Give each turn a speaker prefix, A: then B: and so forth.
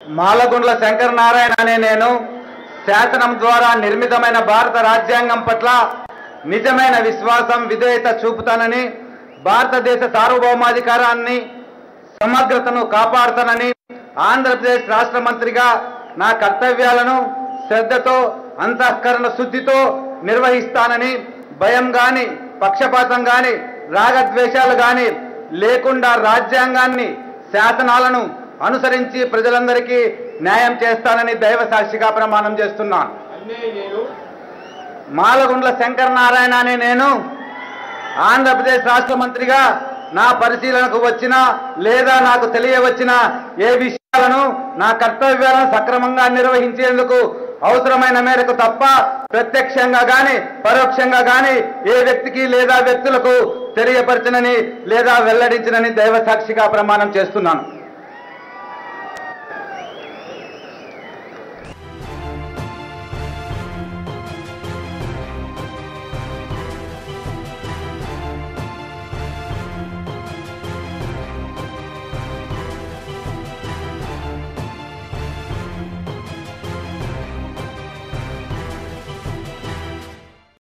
A: మాలగుండ్ల శంకర నారాయణ అనే నేను శాసనం ద్వారా నిర్మితమైన భారత రాజ్యాంగం పట్ల నిజమైన విశ్వాసం విధేయత చూపుతానని, భారతదేశ సార్వభౌమాధికారాన్ని సమగ్రతను కాపాడుతానని, ఆంధ్రప్రదేశ్ రాష్ట్ర మంత్రిగా నా కర్తవ్యాలను శ్రద్ధతో అంతఃకరణ శుద్ధితో నిర్వహిస్తానని, భయం గాని పక్షపాతం గాని రాగద్వేషాలు గాని లేకుండా రాజ్యాంగాన్ని శాసనాలను అనుసరించి ప్రజలందరికీ న్యాయం చేస్తానని దైవ సాక్షిగా ప్రమాణం చేస్తున్నాను. మాలగుండ్ల శంకర నారాయణ అనే నేను ఆంధ్రప్రదేశ్ రాష్ట్ర మంత్రిగా నా పరిశీలనకు వచ్చిన లేదా నాకు తెలియవచ్చిన ఏ విషయాలను నా కర్తవ్యాలను సక్రమంగా నిర్వహించేందుకు అవసరమైన మేరకు తప్ప ప్రత్యక్షంగా గాని పరోక్షంగా గాని ఏ వ్యక్తికి లేదా వ్యక్తులకు తెలియపరచనని లేదా వెల్లడించనని దైవ సాక్షిగా ప్రమాణం చేస్తున్నాను.